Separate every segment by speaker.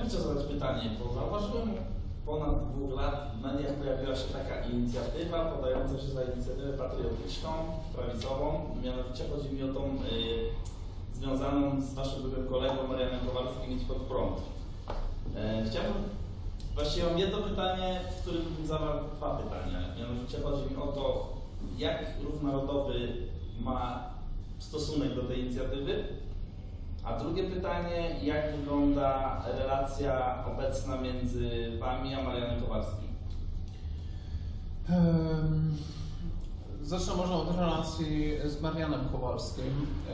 Speaker 1: bym chciał zadać pytanie, bo zauważyłem ponad 2 lat w mediach pojawiła się taka inicjatywa podająca się za inicjatywę patriotyczną, prawicową. Mianowicie chodzi mi o tą związaną z waszym byłym kolegą Marianem Kowalskim Idź Pod Prąd. Chciałbym, właściwie mam jedno pytanie, w którym bym zadał 2 pytania. Mianowicie chodzi mi o to, jak Ruch Narodowy ma stosunek do tej inicjatywy. A drugie pytanie, jak wygląda relacja obecna między wami a Marianem Kowalskim?
Speaker 2: Zacznę może od relacji z Marianem Kowalskim.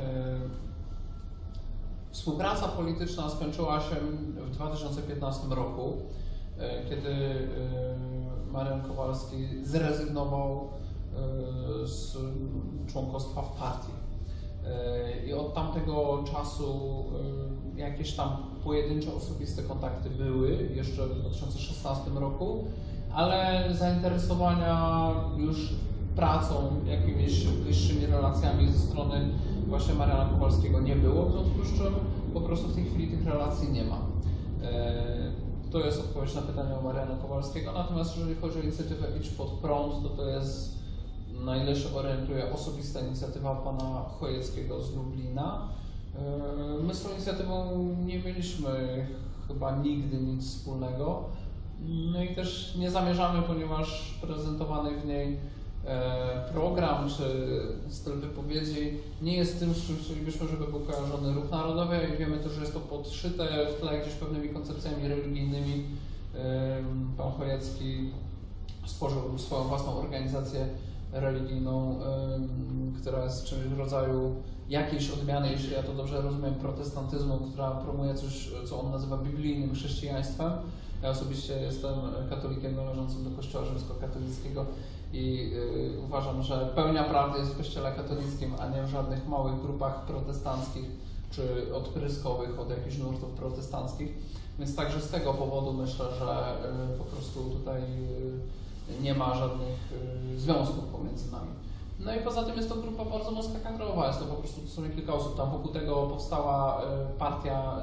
Speaker 2: Współpraca polityczna skończyła się w 2015 roku, kiedy Marian Kowalski zrezygnował z członkostwa w partii. I od tamtego czasu jakieś tam pojedyncze osobiste kontakty były jeszcze w 2016 roku, ale zainteresowania już pracą, jakimiś bliższymi relacjami ze strony właśnie Mariana Kowalskiego nie było, w związku z czym po prostu w tej chwili tych relacji nie ma. To jest odpowiedź na pytanie o Mariana Kowalskiego, natomiast jeżeli chodzi o inicjatywę Idź Pod Prąd, to jest, na ile się orientuję, osobista inicjatywa pana Chojeckiego z Lublina. My z tą inicjatywą nie mieliśmy chyba nigdy nic wspólnego. No i też nie zamierzamy, ponieważ prezentowany w niej program czy styl wypowiedzi nie jest tym, z czym chcielibyśmy, żeby był kojarzony Ruch Narodowy, i wiemy też, że jest to podszyte w tle gdzieś pewnymi koncepcjami religijnymi. Pan Chojecki stworzył swoją własną organizację religijną, która jest czymś w rodzaju jakiejś odmiany, jeśli ja to dobrze rozumiem, protestantyzmu, która promuje coś, co on nazywa biblijnym chrześcijaństwem. Ja osobiście jestem katolikiem należącym do Kościoła rzymskokatolickiego i uważam, że pełnia prawdy jest w Kościele katolickim, a nie w żadnych małych grupach protestanckich czy odpryskowych od jakichś nurtów protestanckich. Więc także z tego powodu myślę, że po prostu tutaj nie ma żadnych związków pomiędzy nami. No i poza tym jest to grupa bardzo mocno kadrowa, jest to po prostu dosłownie kilka osób. Tam wokół tego powstała partia.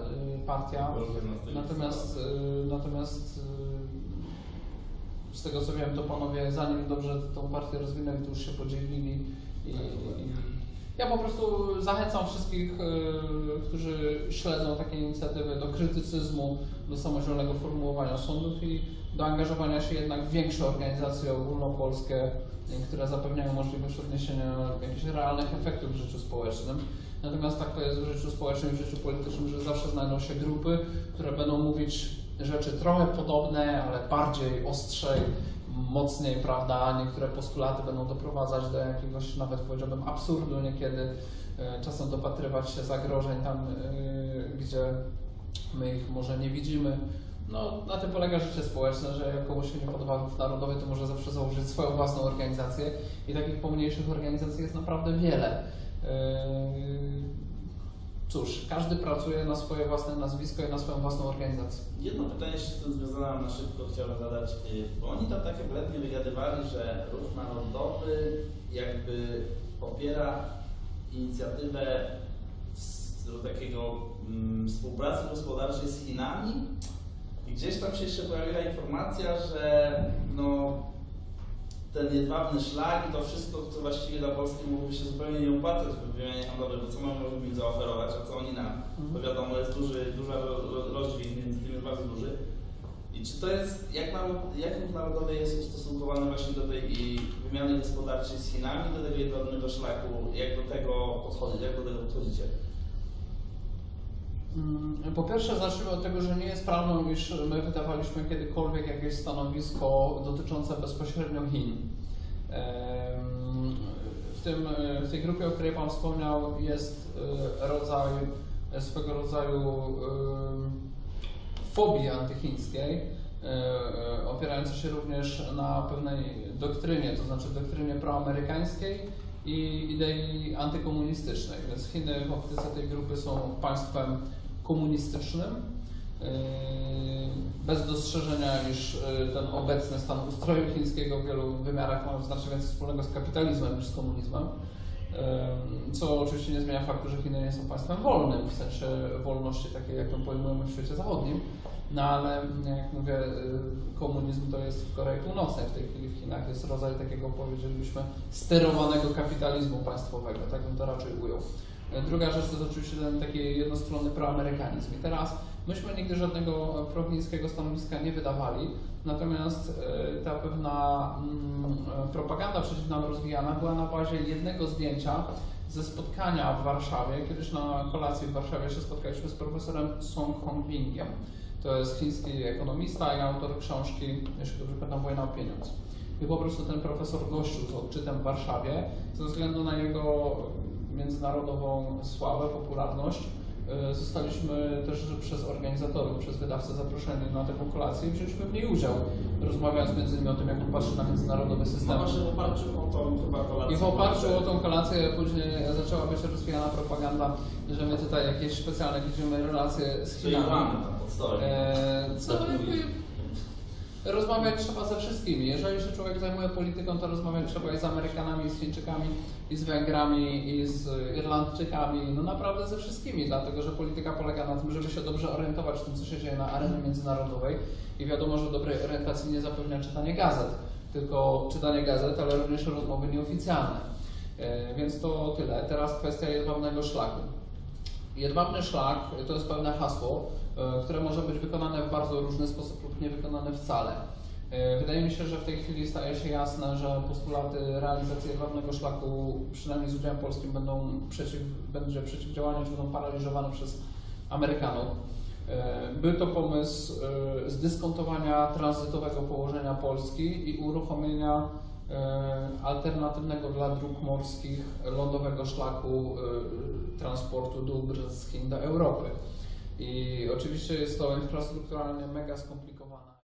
Speaker 2: Natomiast z tego co wiem, to panowie, zanim dobrze tą partię rozwinęli, to już się podzielili. Ja po prostu zachęcam wszystkich, którzy śledzą takie inicjatywy, do krytycyzmu, do samodzielnego formułowania sądów i do angażowania się jednak w większe organizacje ogólnopolskie, które zapewniają możliwość odniesienia jakichś realnych efektów w życiu społecznym. Natomiast tak to jest w życiu społecznym i w życiu politycznym, że zawsze znajdą się grupy, które będą mówić rzeczy trochę podobne, ale bardziej, ostrzej, mocniej, prawda? Niektóre postulaty będą doprowadzać do jakiegoś, nawet powiedziałbym, absurdu niekiedy, czasem dopatrywać się zagrożeń tam, gdzie my ich może nie widzimy. No, na tym polega życie społeczne, że jak komuś się nie podoba Ruch Narodowy, to może zawsze założyć swoją własną organizację i takich pomniejszych organizacji jest naprawdę wiele. Cóż, każdy pracuje na swoje własne nazwisko i na swoją własną organizację.
Speaker 1: Jedno pytanie jeszcze z tym związane na szybko chciałem zadać, bo oni tam tak wletnie wygadywali, że Ruch Narodowy jakby popiera inicjatywę do takiego współpracy gospodarczej z Chinami i gdzieś tam się jeszcze pojawiła informacja, że no, ten jedwabny szlak i to wszystko, co właściwie dla Polski mógłby się zupełnie nie opłacać w wymianie handlowej, bo co mamy im zaoferować, a co oni nam? To wiadomo, jest duży rozdźwięk między tym, jest bardzo duży. I czy to jest, jak Ruch Narodowy jest ustosunkowany właśnie do tej wymiany gospodarczej z Chinami, do tego jedwabnego szlaku, jak do tego podchodzicie?
Speaker 2: Po pierwsze, zacznijmy od tego, że nie jest prawdą, iż my wydawaliśmy kiedykolwiek jakieś stanowisko dotyczące bezpośrednio Chin. W tej grupie, o której Pan wspomniał, jest swego rodzaju fobii antychińskiej, opierającej się również na pewnej doktrynie, to znaczy doktrynie proamerykańskiej i idei antykomunistycznej. Więc Chiny w optyce tej grupy są państwem komunistycznym, bez dostrzeżenia, iż ten obecny stan ustroju chińskiego w wielu wymiarach ma znacznie więcej wspólnego z kapitalizmem niż z komunizmem. Co oczywiście nie zmienia faktu, że Chiny nie są państwem wolnym, w sensie wolności takiej, jak ją pojmujemy w świecie zachodnim. No ale jak mówię, komunizm to jest w Korei Północnej, w tej chwili w Chinach jest rodzaj takiego, powiedzielibyśmy, sterowanego kapitalizmu państwowego, tak bym to raczej ujął. Druga rzecz to jest oczywiście ten taki jednostronny proamerykanizm. I teraz myśmy nigdy żadnego prochińskiego stanowiska nie wydawali, natomiast ta pewna propaganda przeciw nam rozwijana była na bazie jednego zdjęcia ze spotkania w Warszawie. Kiedyś na kolacji w Warszawie się spotkaliśmy z profesorem Song Hongbingiem. To jest chiński ekonomista i autor książki, jeśli dobrze pamiętam, Wojna o pieniądz. I po prostu ten profesor gościł z odczytem w Warszawie ze względu na jego międzynarodową sławę, popularność. Zostaliśmy też przez organizatorów, przez wydawcę zaproszeni na taką kolację i wzięliśmy w niej udział, rozmawiając między innymi o tym, jak on patrzy na międzynarodowy system.
Speaker 1: No właśnie w oparciu o tą chyba kolację.
Speaker 2: I w oparciu o tą kolację później zaczęła być rozwijana propaganda, że my tutaj jakieś specjalne widzimy relacje z Chinami.
Speaker 1: Mamy tam pod stołem.
Speaker 2: Co jakby rozmawiać trzeba ze wszystkimi. Jeżeli się człowiek zajmuje polityką, to rozmawiać trzeba i z Amerykanami, i z Chińczykami, i z Węgrami, i z Irlandczykami, no naprawdę ze wszystkimi, dlatego że polityka polega na tym, żeby się dobrze orientować w tym, co się dzieje na arenie międzynarodowej i wiadomo, że dobrej orientacji nie zapewnia czytanie gazet, tylko czytanie gazet, ale również rozmowy nieoficjalne. Więc to tyle. Teraz kwestia jedwabnego szlaku. Jedwabny szlak to jest pewne hasło, które może być wykonane w bardzo różny sposób lub nie wykonane wcale. Wydaje mi się, że w tej chwili staje się jasne, że postulaty realizacji jedwabnego szlaku, przynajmniej z udziałem polskim, będzie przeciwdziałanie, czy będą paraliżowane przez Amerykanów. Był to pomysł zdyskontowania tranzytowego położenia Polski i uruchomienia alternatywnego dla dróg morskich lądowego szlaku transportu dóbr z Chin do Europy. I oczywiście jest to infrastrukturalnie mega skomplikowane.